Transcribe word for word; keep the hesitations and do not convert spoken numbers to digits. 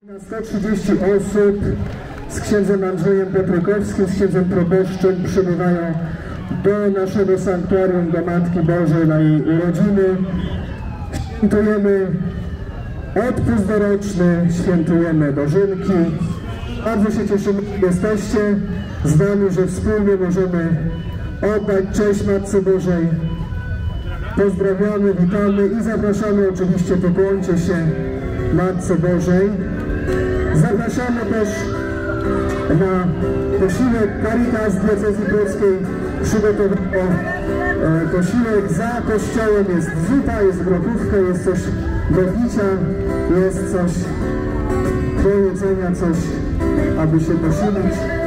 Na sto trzydzieści osób z księdzem Andrzejem Petrykowskim, z księdzem proboszczem przybywają do naszego sanktuarium, do Matki Bożej na jej urodziny. Świętujemy odpust doroczny, świętujemy dożynki. Bardzo się cieszymy, że jesteście z nami, że wspólnie możemy oddać cześć Matce Bożej. Pozdrawiamy, witamy i zapraszamy oczywiście, pokłońcie się Matce Bożej. Zapraszamy też na posiłek. Caritas Diecezji Płockiej przygotował e, posiłek. Za kościołem jest zupa, jest grotówka, jest coś do picia, jest coś do jedzenia, coś, aby się posilić.